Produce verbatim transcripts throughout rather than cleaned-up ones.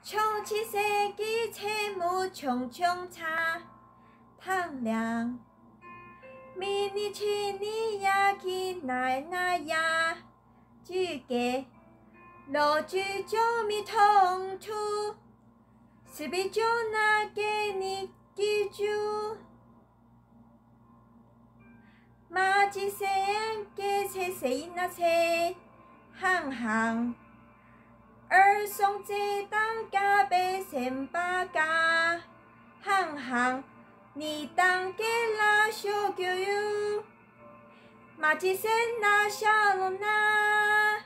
穷七世纪切木穷穷茶糖凉，迷你去你呀去奶奶呀，举给老举就咪痛处，是比就拿给你记住，马吉生给谁谁那谁行行。儿送这当家被先把家，行行你当给拉小狗哟，马吉生那小龙那，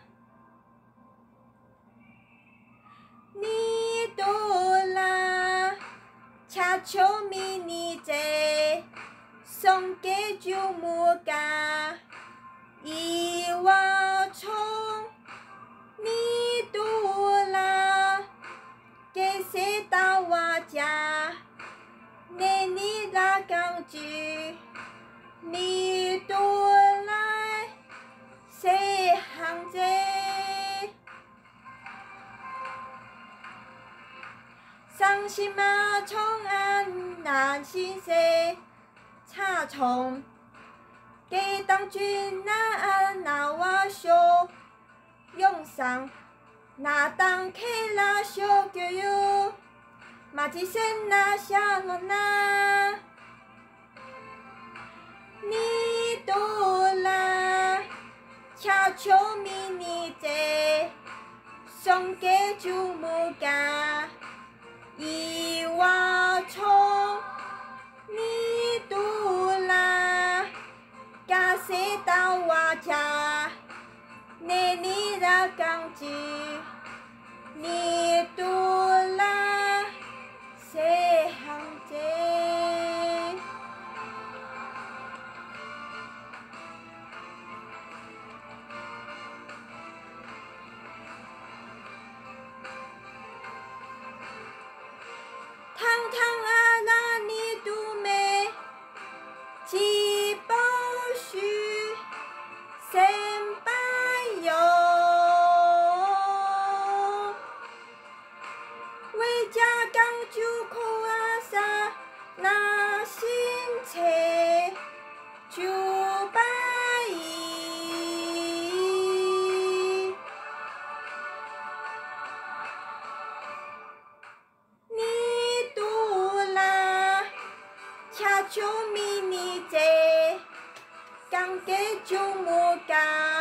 你多啦，恰巧迷你这送给舅母家，一瓦葱。你多啦，给谁到我家？那你拉钢锯，你多来谁行子？伤心马虫安难心谁？查虫给当军难拿我手。用上那当开了小狗哟，马吉生那小龙那，你多啦，恰巧迷你这送给舅母家，一瓦葱，你多啦，家谁到我家？那你拉钢锯，你多啦谁行子？堂堂啊那你多美，几包许三百。为家刚就苦啊啥，那心切就百亿。你多啦，恰巧迷你这，刚给舅母家。